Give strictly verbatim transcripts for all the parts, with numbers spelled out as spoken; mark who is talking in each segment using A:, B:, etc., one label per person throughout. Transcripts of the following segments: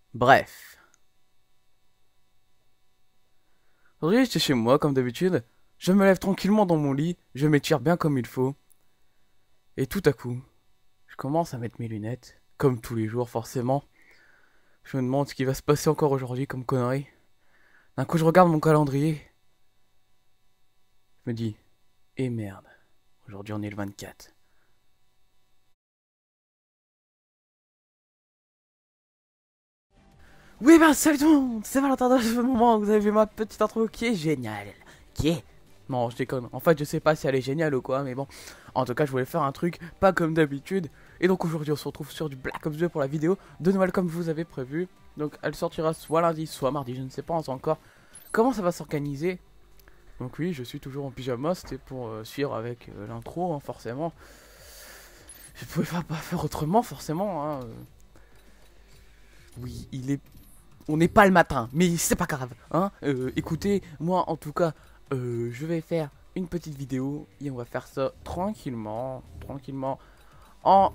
A: Bref. Aujourd'hui, j'étais chez moi, comme d'habitude. Je me lève tranquillement dans mon lit, je m'étire bien comme il faut. Et tout à coup, je commence à mettre mes lunettes, comme tous les jours forcément. Je me demande ce qui va se passer encore aujourd'hui comme connerie. D'un coup, je regarde mon calendrier. Je me dis, eh merde, aujourd'hui on est le vingt-quatre. Oui, ben salut tout le monde, c'est Valentin dans ce moment où vous avez vu ma petite intro qui est géniale. Qui est Non, je déconne. En fait, je sais pas si elle est géniale ou quoi, mais bon. En tout cas, je voulais faire un truc pas comme d'habitude. Et donc aujourd'hui, on se retrouve sur du Black Ops deux pour la vidéo de Noël comme je vous avais prévu. Donc elle sortira soit lundi, soit mardi, je ne sais pas encore comment ça va s'organiser. Donc oui, je suis toujours en pyjama, c'était pour euh, suivre avec euh, l'intro, hein, forcément. Je pouvais pas, pas faire autrement, forcément. Hein. Oui, il est on n'est pas le matin, mais c'est pas grave. Hein euh, écoutez, moi en tout cas, euh, je vais faire une petite vidéo et on va faire ça tranquillement, tranquillement, en,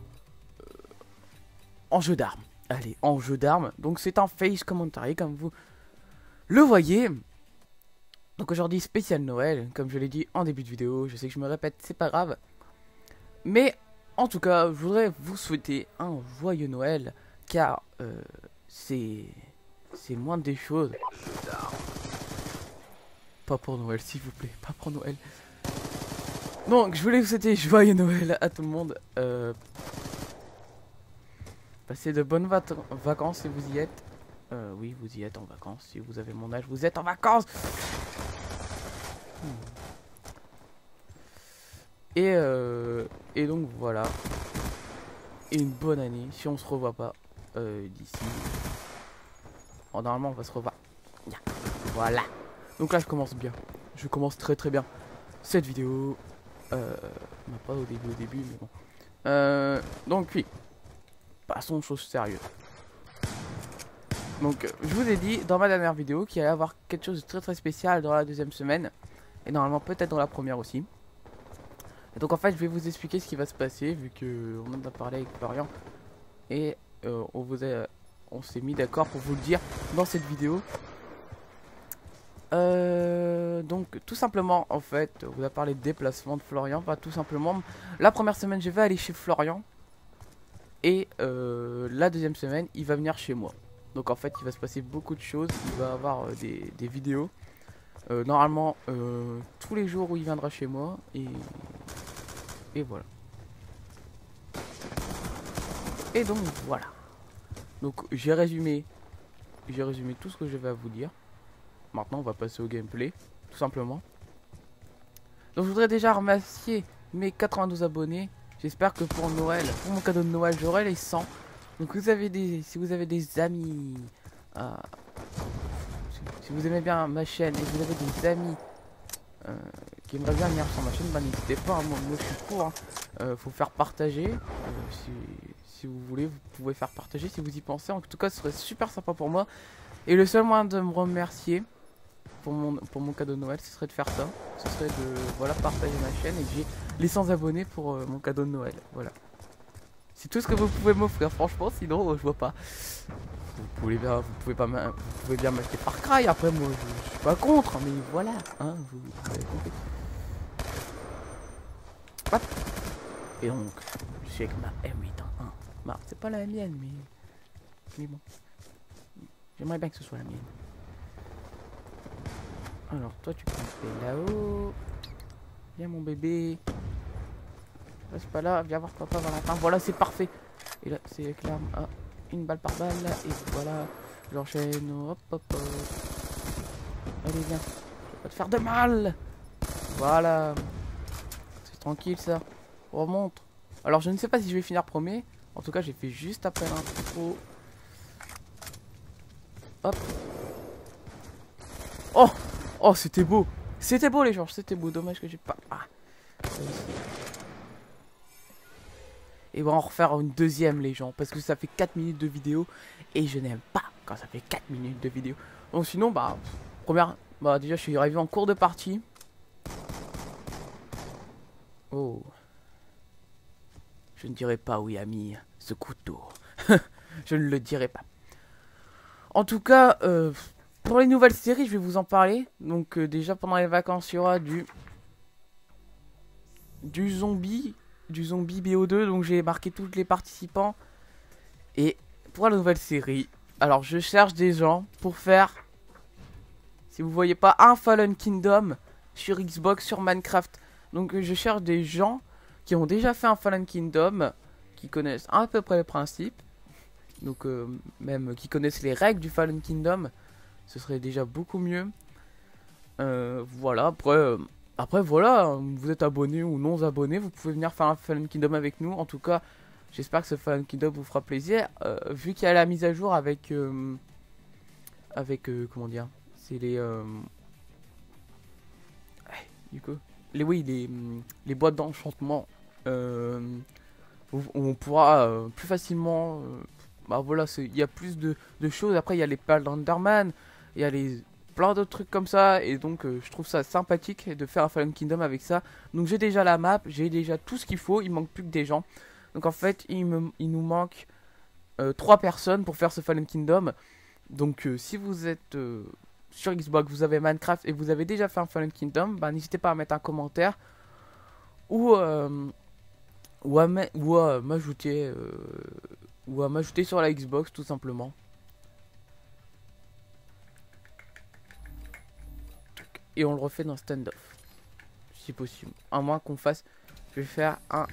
A: en jeu d'armes. Allez, en jeu d'armes. Donc c'est un face commentary comme vous le voyez. Donc aujourd'hui spécial Noël, comme je l'ai dit en début de vidéo. Je sais que je me répète, c'est pas grave. Mais en tout cas, je voudrais vous souhaiter un joyeux Noël, car euh, c'est c'est moins des choses. Pas pour Noël, s'il vous plaît, pas pour Noël. Donc, je voulais vous souhaiter joyeux Noël à tout le monde. Euh, passez de bonnes vacances si vous y êtes. Euh, oui, vous y êtes en vacances. Si vous avez mon âge, vous êtes en vacances. Hmm. Et, euh, et donc, voilà. Et une bonne année, si on se revoit pas euh, d'ici. Bon, normalement, on va se revoir. Voilà. Donc là, je commence bien. Je commence très très bien cette vidéo. Euh, non, pas au début, au début, mais bon. Euh, donc oui, passons aux choses sérieuses. Donc je vous ai dit dans ma dernière vidéo qu'il allait y avoir quelque chose de très très spécial dans la deuxième semaine. Et normalement peut-être dans la première aussi. Et donc en fait je vais vous expliquer ce qui va se passer vu que on en a parlé avec Florian. Et euh, on vous a, on s'est mis d'accord pour vous le dire dans cette vidéo. Euh, donc tout simplement en fait on vous a parlé de déplacement de Florian. Pas tout simplement la première semaine je vais aller chez Florian. Et euh, la deuxième semaine, il va venir chez moi. Donc en fait, il va se passer beaucoup de choses. Il va avoir euh, des, des vidéos. Euh, normalement, euh, tous les jours où il viendra chez moi. Et, et voilà. Et donc voilà. Donc j'ai résumé. J'ai résumé tout ce que je vais vous dire. Maintenant, on va passer au gameplay. Tout simplement. Donc je voudrais déjà remercier mes quatre-vingt-douze abonnés. J'espère que pour Noël, pour mon cadeau de Noël, j'aurai les cent. Donc vous avez des, si vous avez des amis, euh, si vous aimez bien ma chaîne et vous avez des amis euh, qui aimeraient bien venir sur ma chaîne, bah n'hésitez pas, hein, moi, moi je suis pour. Hein. Euh, faut faire partager. Euh, si, si vous voulez, vous pouvez faire partager si vous y pensez. En tout cas, ce serait super sympa pour moi. Et le seul moyen de me remercier pour mon, pour mon cadeau de Noël, ce serait de faire ça. Ce serait de voilà, partager ma chaîne et que j'ai les cent abonnés pour euh, mon cadeau de Noël. Voilà. C'est tout ce que vous pouvez m'offrir, franchement, sinon euh, je vois pas. Vous pouvez bien, vous pouvez pas, vous pouvez bien m'acheter Far Cry. Après, moi, je, je suis pas contre, mais voilà, hein, vous, vous avez compris. Hop. Et donc, je suis avec ma M huit un. Bah, c'est pas la mienne, mais, mais bon, j'aimerais bien que ce soit la mienne. Alors, toi, tu peux rester là-haut. Viens, mon bébé. Reste pas là, viens voir papa Valentin. Voilà, c'est parfait. Et là, c'est avec l'arme. Ah, une balle par balle. Et voilà. J'enchaîne. Hop, hop, hop. Allez, viens. Je vais pas te faire de mal. Voilà. C'est tranquille, ça. Remonte. Alors, je ne sais pas si je vais finir premier. En tout cas, j'ai fait juste après l'intro. Hop. Oh. Oh, c'était beau. C'était beau, les gens. C'était beau. Dommage que j'ai pas... Ah. Et on va en refaire une deuxième, les gens, parce que ça fait quatre minutes de vidéo et je n'aime pas quand ça fait quatre minutes de vidéo. Donc sinon, bah, première, bah déjà je suis arrivé en cours de partie. Oh, je ne dirai pas où il a mis ce couteau. Je ne le dirai pas. En tout cas, euh, pour les nouvelles séries, je vais vous en parler. Donc euh, déjà pendant les vacances, il y aura du du zombie, du zombie B O deux. Donc j'ai marqué tous les participants. Et pour la nouvelle série, alors je cherche des gens pour faire, si vous voyez pas, un Fallen Kingdom sur Xbox, sur Minecraft. Donc je cherche des gens qui ont déjà fait un Fallen Kingdom, qui connaissent à peu près les principes. Donc euh, même qui connaissent les règles du Fallen Kingdom, ce serait déjà beaucoup mieux. Euh, voilà, après, euh, après voilà, vous êtes abonné ou non abonné, vous pouvez venir faire un Fallen Kingdom avec nous. En tout cas, j'espère que ce Fallen Kingdom vous fera plaisir. Euh, vu qu'il y a la mise à jour avec, euh, avec euh, comment dire, c'est les, euh, du coup, les oui, les, les boîtes d'enchantement. Euh, on pourra euh, plus facilement. Euh, Bah voilà, il y a plus de, de choses. Après, il y a les pales d'Enderman, il y a les plein d'autres trucs comme ça. Et donc, euh, je trouve ça sympathique de faire un Fallen Kingdom avec ça. Donc, j'ai déjà la map, j'ai déjà tout ce qu'il faut. Il manque plus que des gens. Donc, en fait, il, me, il nous manque euh, trois personnes pour faire ce Fallen Kingdom. Donc, euh, si vous êtes euh, sur Xbox, vous avez Minecraft et vous avez déjà fait un Fallen Kingdom, bah, n'hésitez pas à mettre un commentaire ou, euh, ou à m'ajouter. Euh, ou à m'ajouter sur la Xbox tout simplement. Et on le refait dans stand-off si possible, à moins qu'on fasse, je vais faire un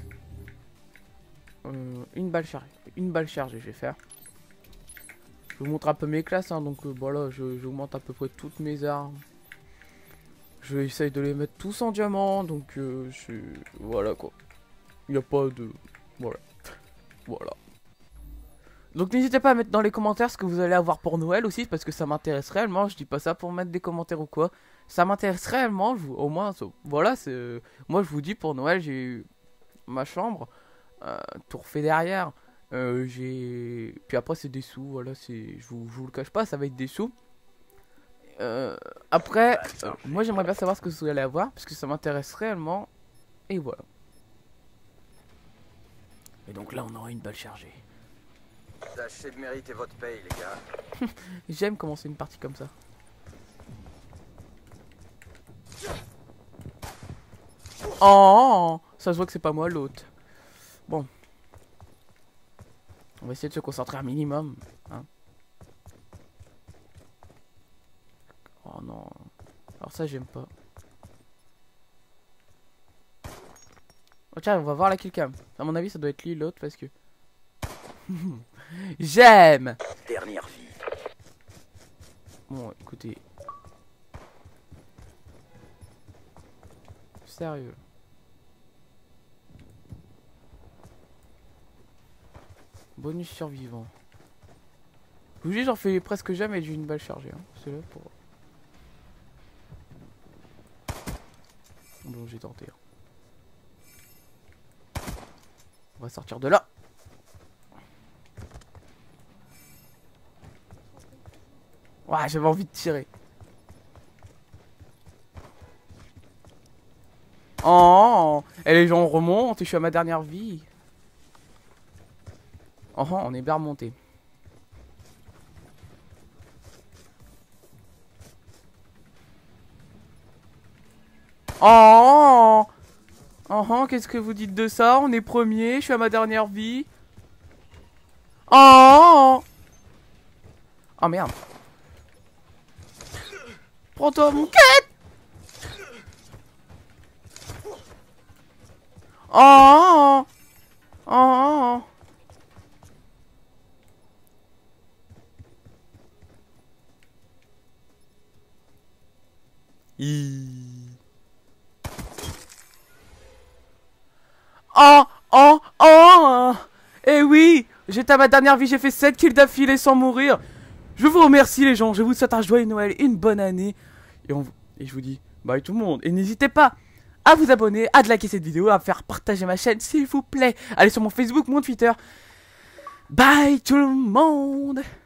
A: euh, une balle chargée, une balle chargée je vais faire. Je vous montre un peu mes classes hein, donc euh, voilà, j'augmente à peu près toutes mes armes. Je vais essayer de les mettre tous en diamant, donc euh, je voilà quoi, il n'y a pas de voilà voilà. Donc n'hésitez pas à mettre dans les commentaires ce que vous allez avoir pour Noël aussi, parce que ça m'intéresse réellement. Je dis pas ça pour mettre des commentaires ou quoi. Ça m'intéresse réellement, je vous, au moins, ça, voilà, c'est euh, moi je vous dis pour Noël j'ai eu ma chambre, euh, tout refait derrière. Euh, j'ai, puis après c'est des sous, voilà, c'est, je vous, je vous le cache pas, ça va être des sous. Euh, après, euh, moi j'aimerais bien savoir ce que vous allez avoir, parce que ça m'intéresse réellement. Et voilà. Et donc là on aura une balle chargée.
B: Tâchez de mériter votre paye, les gars.
A: J'aime commencer une partie comme ça. Oh, ça se voit que c'est pas moi l'autre. Bon. On va essayer de se concentrer un minimum. Hein. Oh non. Alors ça, j'aime pas. Oh tiens, on va voir la killcam. À mon avis, ça doit être lui l'autre parce que... J'aime.
B: Dernière vie.
A: Bon, écoutez. Sérieux. Bonus survivant. Je vous dis, j'en fais presque jamais, j'ai une balle chargée. Hein. C'est là pour... Bon, j'ai tenté. On va sortir de là. Ouais, j'avais envie de tirer. Oh, et les gens remontent et je suis à ma dernière vie. Oh, on est bien remonté. Oh, oh, oh qu'est-ce que vous dites de ça? On est premier, je suis à ma dernière vie. Oh, oh merde. Prends-toi mon quête. Oh, oh, oh, oh, oh. Eh oui, j'étais à ma dernière vie, j'ai fait sept kills d'affilée sans mourir. Je vous remercie les gens, je vous souhaite un joyeux Noël et une bonne année. Et, on... et je vous dis bye tout le monde. Et n'hésitez pas à vous abonner, à liker cette vidéo, à faire partager ma chaîne s'il vous plaît. Allez sur mon Facebook, mon Twitter. Bye tout le monde.